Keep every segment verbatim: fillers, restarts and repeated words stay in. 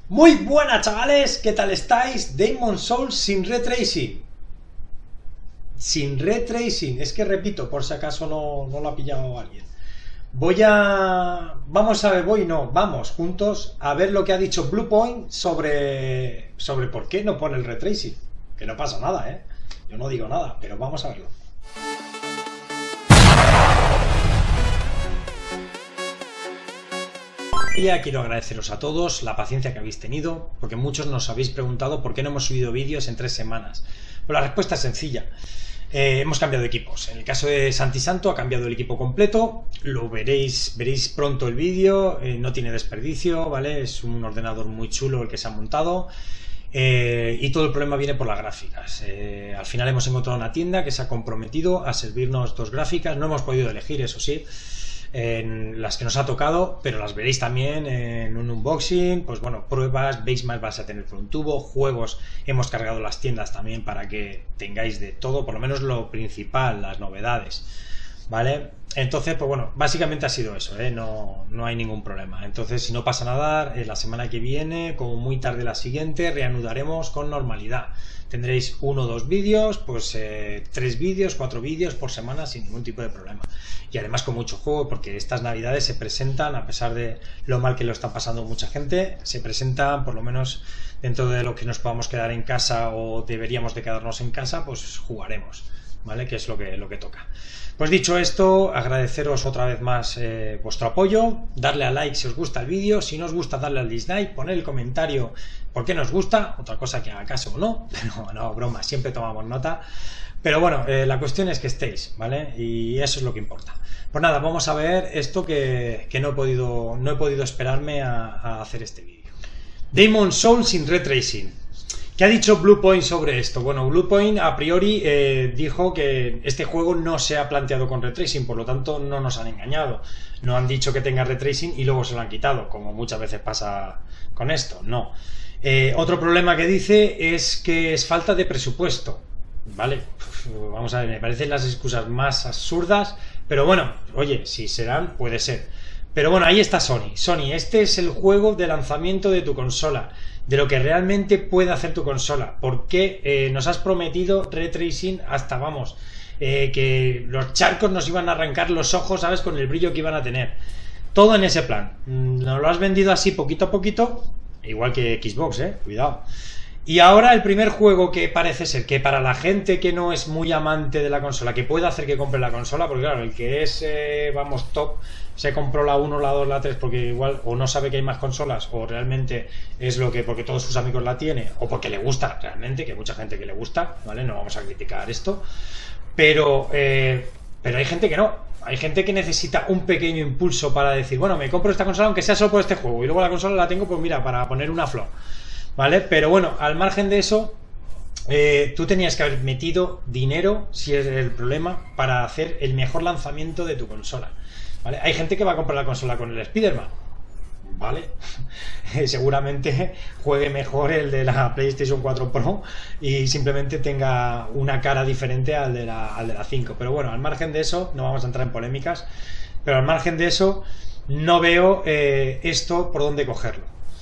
Muy buenas chavales, ¿qué tal estáis? Demon's Souls sin ray tracing. Sin ray tracing, es que repito, por si acaso no, no lo ha pillado alguien. Voy a... Vamos a ver, voy no, vamos juntos a ver lo que ha dicho Bluepoint sobre, sobre por qué no pone el ray tracing. Que no pasa nada, ¿eh? Yo no digo nada, pero vamos a verlo. Ya quiero agradeceros a todos la paciencia que habéis tenido, porque muchos nos habéis preguntado por qué no hemos subido vídeos en tres semanas. Pues la respuesta es sencilla. Eh, hemos cambiado de equipos. En el caso de Santi Santo ha cambiado el equipo completo. Lo veréis, veréis pronto el vídeo. Eh, no tiene desperdicio, ¿vale? Es un ordenador muy chulo el que se ha montado. Eh, y todo el problema viene por las gráficas. Eh, al final hemos encontrado una tienda que se ha comprometido a servirnos dos gráficas. No hemos podido elegir, eso sí, en las que nos ha tocado, pero las veréis también en un unboxing. Pues bueno, pruebas, veis más vas a tener por un tubo, juegos, hemos cargado las tiendas también para que tengáis de todo, por lo menos lo principal, las novedades, ¿vale? Entonces, pues bueno, básicamente ha sido eso, ¿eh? No, no hay ningún problema. Entonces, si no pasa nada, eh, la semana que viene, como muy tarde la siguiente, reanudaremos con normalidad. Tendréis uno o dos vídeos, pues eh, tres vídeos, cuatro vídeos por semana sin ningún tipo de problema. Y además con mucho juego, porque estas navidades se presentan, a pesar de lo mal que lo está pasando mucha gente, se presentan, por lo menos dentro de lo que nos podamos quedar en casa o deberíamos de quedarnos en casa, pues jugaremos, ¿vale? Que es lo que, lo que toca. Pues dicho esto, agradeceros otra vez más eh, vuestro apoyo, darle a like si os gusta el vídeo, si no os gusta darle al dislike, poner el comentario por qué nos gusta, otra cosa que haga caso o no, pero no, broma, siempre tomamos nota. Pero bueno, eh, la cuestión es que estéis, ¿vale? Y eso es lo que importa. Pues nada, vamos a ver esto que, que no he podido, no he podido esperarme a, a hacer este vídeo. Demon's Souls sin ray tracing. ¿Qué ha dicho Bluepoint sobre esto? Bueno, Bluepoint a priori eh, dijo que este juego no se ha planteado con ray tracing, por lo tanto no nos han engañado. No han dicho que tenga ray tracing y luego se lo han quitado, como muchas veces pasa con esto. No. Eh, otro problema que dice es que es falta de presupuesto. Vale, vamos a ver, me parecen las excusas más absurdas, pero bueno, oye, si serán, puede ser. Pero bueno, ahí está Sony. Sony, este es el juego de lanzamiento de tu consola, de lo que realmente puede hacer tu consola, porque eh, nos has prometido ray tracing hasta, vamos, eh, que los charcos nos iban a arrancar los ojos, ¿sabes? Con el brillo que iban a tener. Todo en ese plan. Nos lo has vendido así poquito a poquito, igual que Xbox, eh, cuidado. Y ahora el primer juego que parece ser que para la gente que no es muy amante de la consola, que puede hacer que compre la consola, porque claro, el que es, eh, vamos, top, se compró la uno, la dos, la tres, porque igual o no sabe que hay más consolas, o realmente es lo que, porque todos sus amigos la tienen, o porque le gusta realmente, que hay mucha gente que le gusta, ¿vale? No vamos a criticar esto, pero, eh, pero hay gente que no. Hay gente que necesita un pequeño impulso para decir, bueno, me compro esta consola aunque sea solo por este juego, y luego la consola la tengo, pues mira, para poner una flor, ¿vale? Pero bueno, al margen de eso, eh, tú tenías que haber metido dinero, si es el problema, para hacer el mejor lanzamiento de tu consola, ¿vale? Hay gente que va a comprar la consola con el Spider-Man, ¿vale? Seguramente juegue mejor el de la PlayStation cuatro Pro y simplemente tenga una cara diferente al de la, al de la cinco. Pero bueno, al margen de eso, no vamos a entrar en polémicas, pero al margen de eso, no veo eh, esto por dónde cogerlo.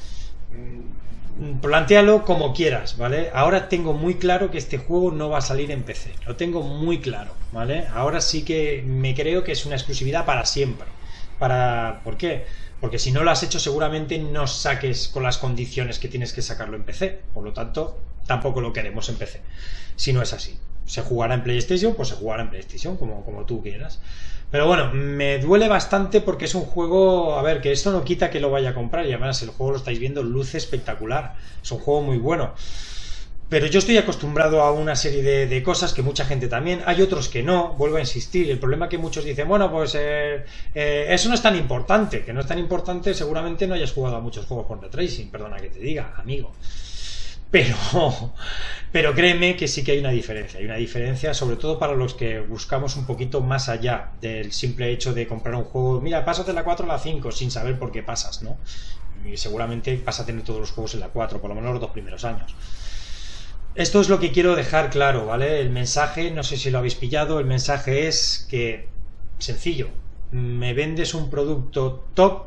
Plantéalo como quieras, ¿vale? Ahora tengo muy claro que este juego no va a salir en P C. Lo tengo muy claro, ¿vale? Ahora sí que me creo que es una exclusividad para siempre. Para... ¿Por qué? Porque si no lo has hecho seguramente no saques con las condiciones que tienes que sacarlo en P C. Por lo tanto, tampoco lo queremos en P C. Si no es así. Se jugará en PlayStation, pues se jugará en PlayStation, como, como tú quieras. Pero bueno, me duele bastante porque es un juego, a ver, que esto no quita que lo vaya a comprar, y además el juego lo estáis viendo, luce espectacular, es un juego muy bueno. Pero yo estoy acostumbrado a una serie de, de cosas que mucha gente también, hay otros que no, vuelvo a insistir, el problema es que muchos dicen, bueno, pues eh, eh, eso no es tan importante, que no es tan importante, seguramente no hayas jugado a muchos juegos con ray tracing, perdona que te diga, amigo. Pero, pero créeme que sí que hay una diferencia, hay una diferencia sobre todo para los que buscamos un poquito más allá del simple hecho de comprar un juego, mira, pásate la cuatro a la cinco sin saber por qué pasas, ¿no? Y seguramente vas a tener todos los juegos en la cuatro, por lo menos los dos primeros años. Esto es lo que quiero dejar claro, ¿vale? El mensaje, no sé si lo habéis pillado, el mensaje es que, sencillo, me vendes un producto top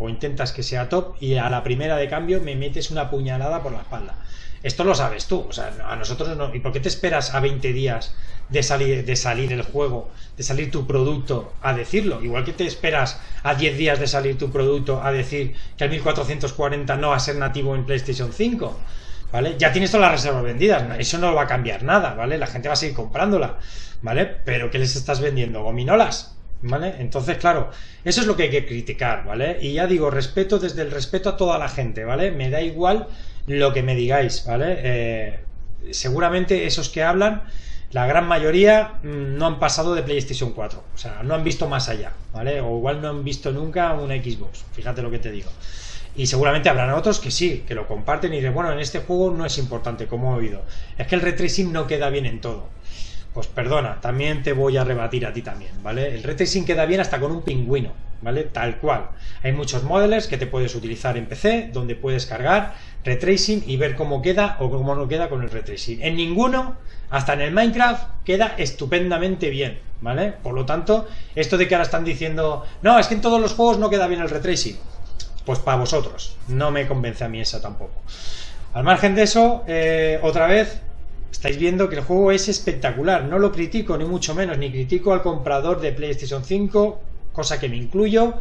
o intentas que sea top y a la primera de cambio me metes una puñalada por la espalda. Esto lo sabes tú, o sea, a nosotros no. ¿Y por qué te esperas a veinte días de salir, de salir el juego, de salir tu producto a decirlo? Igual que te esperas a diez días de salir tu producto a decir que el mil cuatrocientos cuarenta no va a ser nativo en PlayStation cinco, ¿vale? Ya tienes todas las reservas vendidas, eso no va a cambiar nada, ¿vale? La gente va a seguir comprándola, ¿vale? Pero ¿qué les estás vendiendo? ¿Gominolas? ¿Vale? Entonces, claro, eso es lo que hay que criticar, ¿vale? Y ya digo, respeto desde el respeto a toda la gente, ¿vale? Me da igual lo que me digáis, ¿vale? Eh, seguramente esos que hablan, la gran mayoría mmm, no han pasado de PlayStation cuatro, o sea, no han visto más allá, ¿vale? O igual no han visto nunca una Xbox, fíjate lo que te digo. Y seguramente habrán otros que sí, que lo comparten y dicen, bueno, en este juego no es importante, como he oído, es que el ray tracing no queda bien en todo. Pues perdona, también te voy a rebatir a ti también, ¿vale? El ray tracing queda bien hasta con un pingüino, ¿vale? Tal cual. Hay muchos modelers que te puedes utilizar en P C, donde puedes cargar ray tracing y ver cómo queda o cómo no queda con el ray tracing. En ninguno, hasta en el Minecraft, queda estupendamente bien, ¿vale? Por lo tanto, esto de que ahora están diciendo, no, es que en todos los juegos no queda bien el ray tracing, pues para vosotros, no me convence a mí esa tampoco. Al margen de eso, eh, otra vez, estáis viendo que el juego es espectacular, no lo critico ni mucho menos, ni critico al comprador de PlayStation cinco, cosa que me incluyo,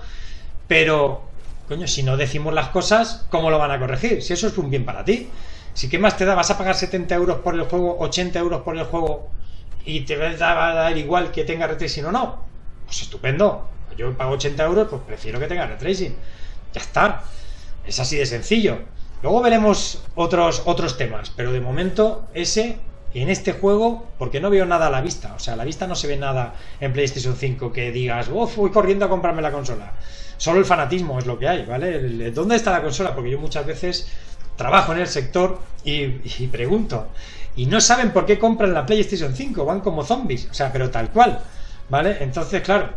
pero, coño, si no decimos las cosas, ¿cómo lo van a corregir? Si eso es un bien para ti. Si qué más te da, vas a pagar setenta euros por el juego, ochenta euros por el juego y te va a dar igual que tenga ray tracing o no, pues estupendo. Yo pago ochenta euros, pues prefiero que tenga ray tracing. Ya está, es así de sencillo. Luego veremos otros, otros temas, pero de momento ese, en este juego, porque no veo nada a la vista, o sea, a la vista no se ve nada en PlayStation cinco que digas, uff, voy corriendo a comprarme la consola. Solo el fanatismo es lo que hay, ¿vale? ¿Dónde está la consola? Porque yo muchas veces trabajo en el sector y, y pregunto, y no saben por qué compran la PlayStation cinco, van como zombies, o sea, pero tal cual, ¿vale? Entonces, claro,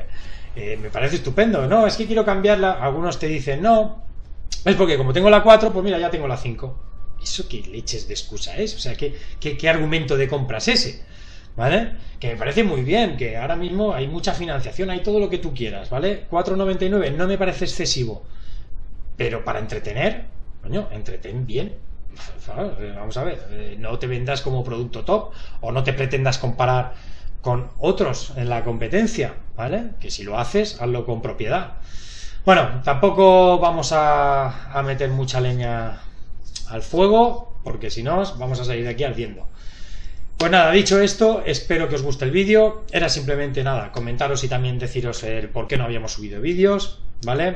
eh, me parece estupendo, no, es que quiero cambiarla, algunos te dicen, no, es porque como tengo la cuatro, pues mira, ya tengo la cinco. ¿Eso qué leches de excusa es? O sea, ¿qué, qué, qué argumento de compra es ese? ¿Vale? Que me parece muy bien, que ahora mismo hay mucha financiación, hay todo lo que tú quieras, ¿vale? cuatro noventa y nueve no me parece excesivo, pero para entretener, coño, entretén bien. Vamos a ver, no te vendas como producto top o no te pretendas comparar con otros en la competencia, ¿vale? Que si lo haces, hazlo con propiedad. Bueno, tampoco vamos a, a meter mucha leña al fuego, porque si no, vamos a salir de aquí ardiendo. Pues nada, dicho esto, espero que os guste el vídeo. Era simplemente nada, comentaros y también deciros el por qué no habíamos subido vídeos, ¿vale?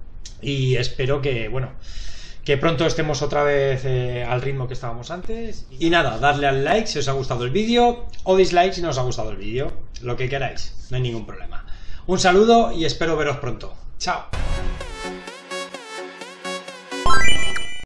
Y espero que, bueno, que pronto estemos otra vez eh, al ritmo que estábamos antes. Y nada, darle al like si os ha gustado el vídeo, o dislike si no os ha gustado el vídeo, lo que queráis, no hay ningún problema. Un saludo y espero veros pronto. Chao.